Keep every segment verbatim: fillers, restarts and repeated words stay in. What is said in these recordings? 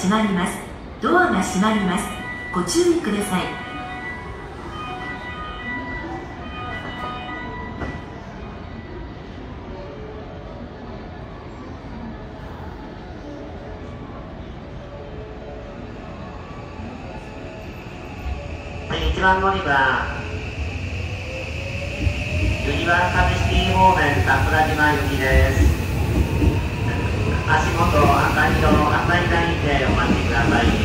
閉まります。ドアが閉まります。ご注意ください。 いちばん乗り場、ユニバーサルシティ方面桜島行きです。足元赤色赤いラインでお待ちください。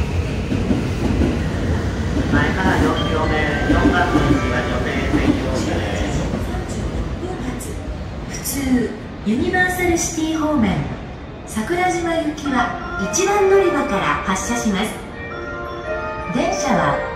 前からよん両目よんばんの位置が女性専用車です。 普通ユニバーサルシティ方面桜島行きはいちばん乗り場から発車します。電車は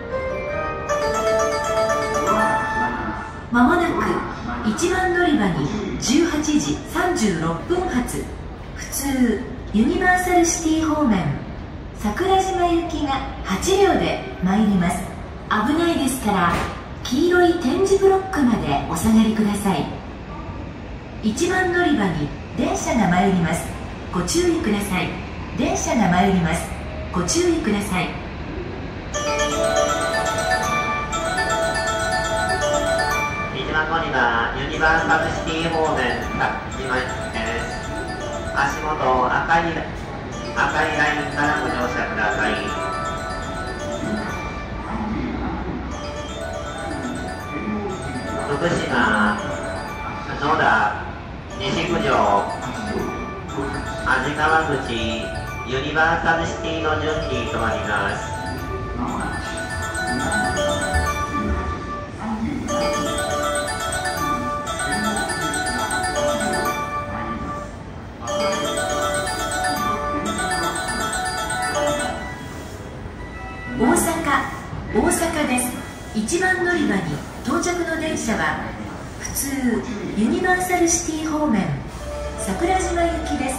まもなくいちばん乗り場にじゅうはちじさんじゅうろっぷん発普通ユニバーサルシティ方面桜島行きがはち両で参ります。危ないですから黄色い点字ブロックまでお下がりください。いちばん乗り場に電車が参ります。ご注意ください。電車が参ります。ご注意ください。 いちばん乗り場ユニバーサルシティ方面桜島行きです。足元赤い赤いラインからご乗車ください。福島、野田、西九条、安治川口、ユニバーサルシティの順に停まります。 大阪、大阪です。いちばん乗り場に到着の電車は普通ユニバーサルシティ方面桜島行きです。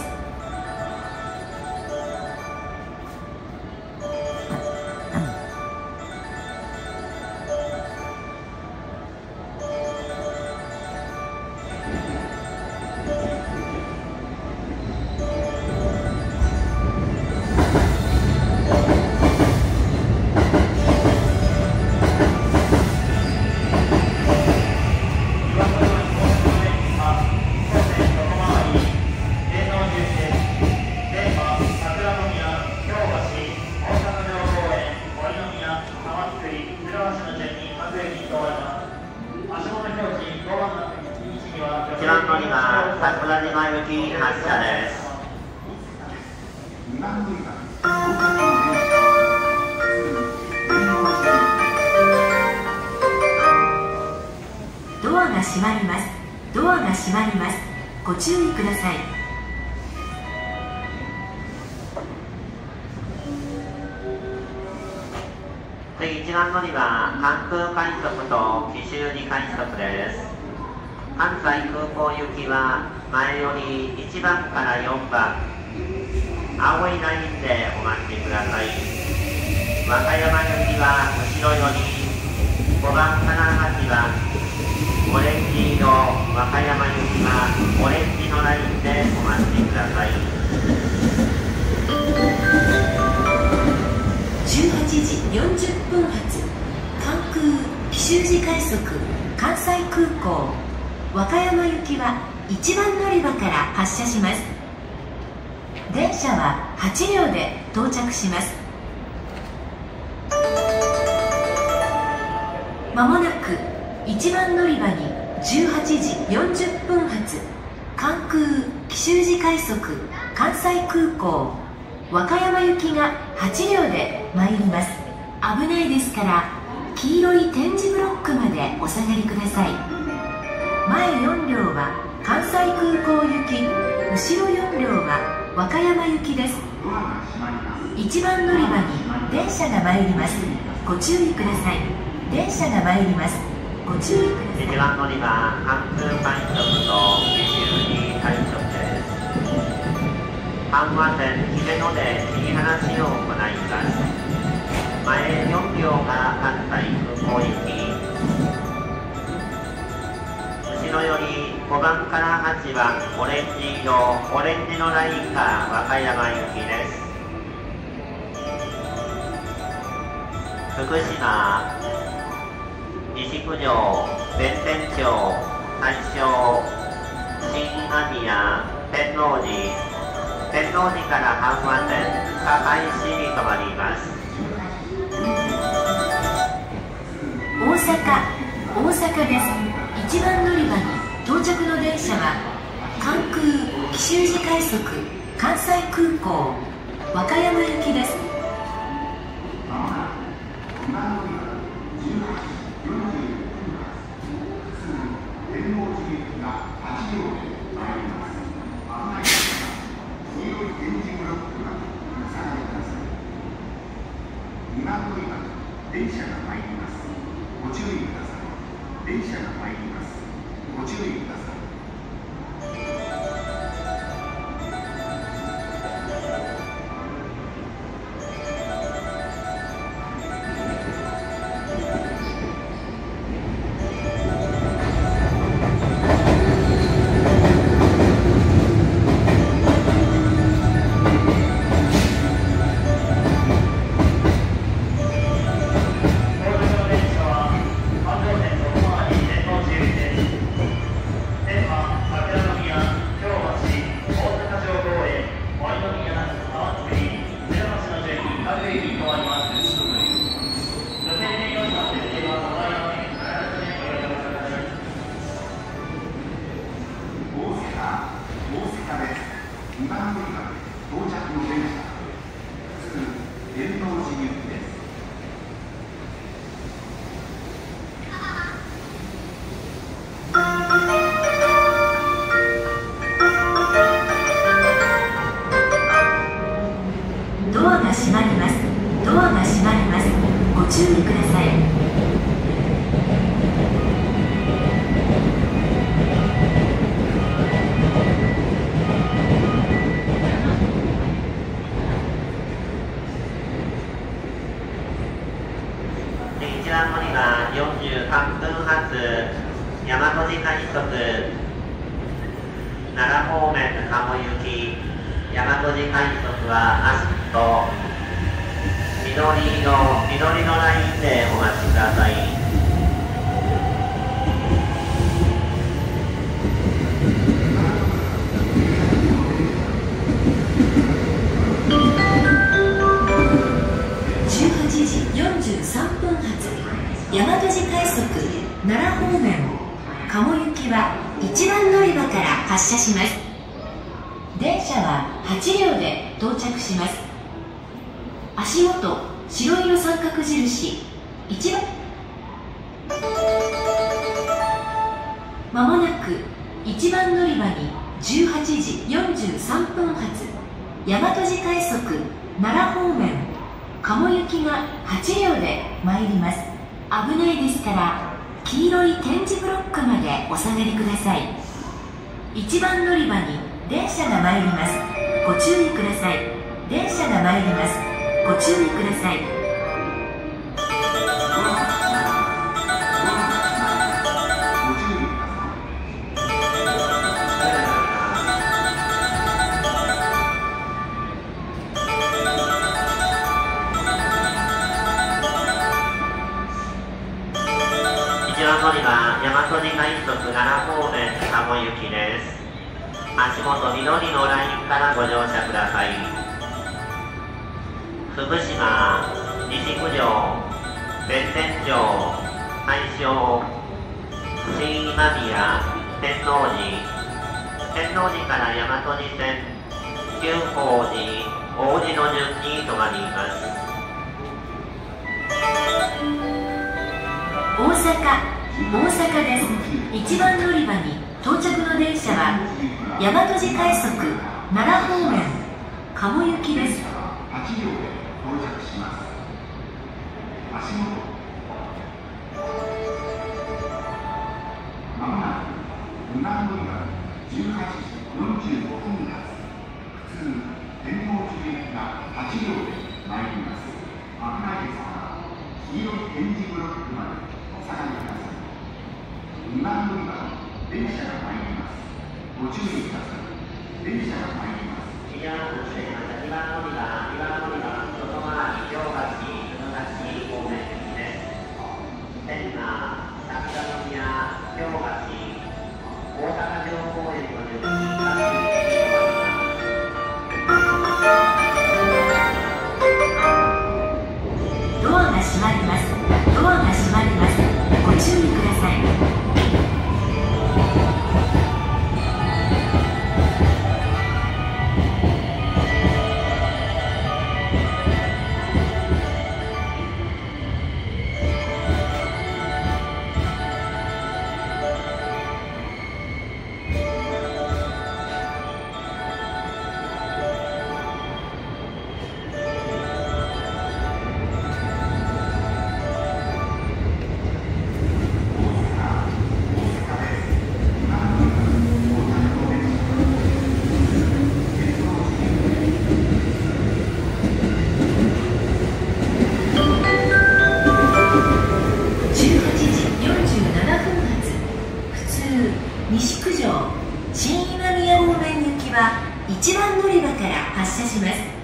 いちばん乗り場桜島行き発車です。 ドアが閉まります。ドアが閉まります。ご注意ください。 次いちばん乗り場関空快速と紀州路快速です。関西空港行きは前よりいちばんからよんばん青いラインでお待ちください。和歌山行きは後ろよりごばんからはちばんオレンジ色和歌山行きはオレンジのラインでお待ちください。 じゅうはちじよんじゅっぷん発関空紀州路快速関西空港和歌山行きはいちばん乗り場から発車します。電車ははち両で到着します。まもなくいちばん乗り場にじゅうはちじよんじゅっぷん発関空紀州路快速関西空港和歌山行きがはち両で参ります。危ないですから黄色い点字ブロックまでお下がりください。前よん両は関西空港行き、後ろよん両は和歌山行きです。いちばん乗り場に電車が参ります。ご注意ください。電車が参ります。ご注意ください。 いちばん乗り場関空快速と紀州路快速です。阪和線姫野で切り離しを行います。前よん両が関西空港行き、後ろよりごばんからはちばんオレンジ色オレンジのラインが和歌山行きです。 福島、西九条、弁天町、大正、新今宮、天王寺、天王寺から阪和線堺市に停まります。 大阪、大阪です。いちばん乗り場に到着の電車は関空紀州路快速関西空港和歌山行きです。 電車が参ります。ご注意ください。電車が参ります。ご注意ください。にばん乗り場到着の電車、普通天王寺行きです。 ドアが閉まります。ドアが閉まります。ご注意ください。 いちばん乗り場よんじゅうさんぷん発大和路快速奈良方面鴨行き大和路快速は明日と緑の緑のラインでお待ちください。 じゅうはちじよんじゅうさんぷん発大和路快速奈良方面鴨行きはいちばん乗り場から発車します。電車ははちりょうで到着します。足元白色三角印いちばんまもなくいちばん乗り場にじゅうはちじよんじゅうさんぷん発大和路快速奈良方面鴨行きがはちりょうで参ります。危ないですから黄色い点字ブロックまでお下がりください。いちばん乗り場に電車が参ります。ご注意ください。電車が参ります。ご注意ください。 いちばん乗り場大和路快速奈良方面鴨行きです。足元緑のラインからご乗車ください。福島、西九条、弁天町、大正、新今宮、天王寺、天王寺から大和路線、久宝寺、王子の順に停まります。 大阪、大阪です。いちばん乗り場に到着の電車は大和路快速奈良方面鴨行きです。 はちりょうで到着します。足元まもなくにばん乗り場じゅうはちじよんじゅうごふん発普通天王寺行きがはちりょうで参ります。危ないですから黄色い点字ブロックまでお下がりください。にばん乗り場電車が参ります。ご注意ください。電車が参ります。 にばん乗り場、にばん乗り場、にばん乗り場、外回り、両橋、船橋方面。 天満、桜宮、京橋、大阪城公園の順に各駅停まります。 ドアが閉まります。ドアが閉まります。ご注意ください。西九条新今宮方面行きはいちばん乗り場から発車します。